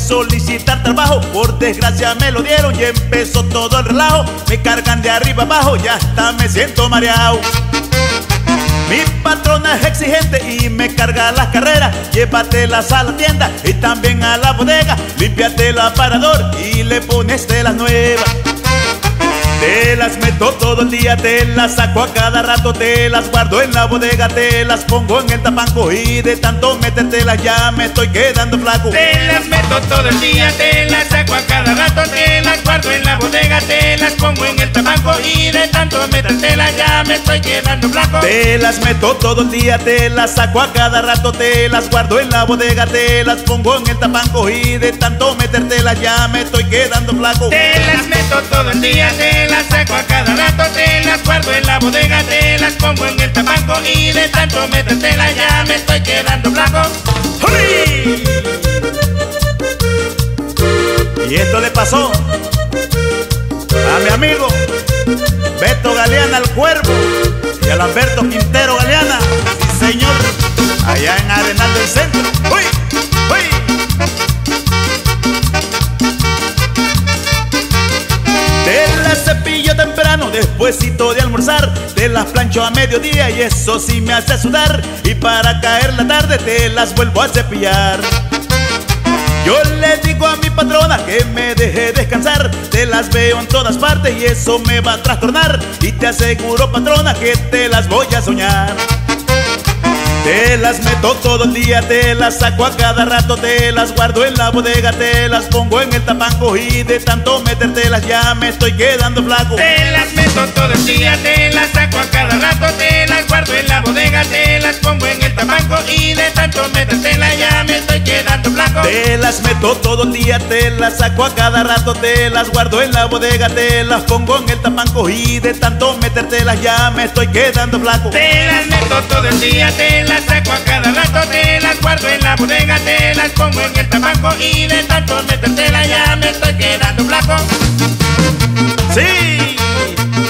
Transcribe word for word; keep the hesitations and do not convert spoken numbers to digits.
solicitar trabajo, por desgracia me lo dieron y empezó todo el relajo. Me cargan de arriba abajo, ya hasta me siento mareado. Mi patrona es exigente y me carga las carreras. Llévatelas a la tienda y también a la bodega. Límpiate el aparador y le pones telas nuevas. Te las meto todo el día, te las saco a cada rato, te las guardo en la bodega, te las pongo en el tapanco y de tanto metértelas ya me estoy quedando flaco. Te las meto todo el día, te las saco a cada rato, te las guardo en la bodega, te las pongo en el tapanco y de tanto metértelas ya me estoy quedando flaco. Te las meto todo el día, te las saco a cada rato, te las guardo en la bodega, te las pongo en el tapanco y de tanto metértelas ya me estoy quedando flaco. Te las meto todo el día, te las saco a cada rato, te las guardo en la bodega, te las pongo en el tapanco y de tanto metértelas ya me estoy quedando flaco. ¡Uy! Y esto le pasó a mi amigo Beto Galeana el Cuervo y a Lamberto Quintero Galeana, sí señor, allá en Arenal del Centro. ¡Uy! ¡Uy! Te las cepillo temprano, despuesito de almorzar, te las plancho a mediodía y eso sí me hace sudar. Y para caer la tarde te las vuelvo a cepillar. Yo le digo a mi patrona que me deje descansar, te las veo en todas partes y eso me va a trastornar. Y te aseguro, patrona, que te las voy a soñar. Te las meto todo el día, te las saco a cada rato, te las guardo en la bodega, te las pongo en el tapanco y de tanto metértelas ya me estoy quedando flaco. Te las meto todo el día, te las saco a cada rato, te las guardo en la bodega, te las pongo en el tapanco y de tanto metértelas ya me estoy quedando flaco. Te las meto todo el día, te las saco a cada rato, te las guardo en la bodega, te las pongo en el tapanco y de tanto metértelas ya me estoy quedando flaco. Te las meto todo el día, te las saco a cada rato, te las guardo en la bodega, te las pongo en el tapanco y de tanto metértelas ya me estoy quedando flaco. Sí,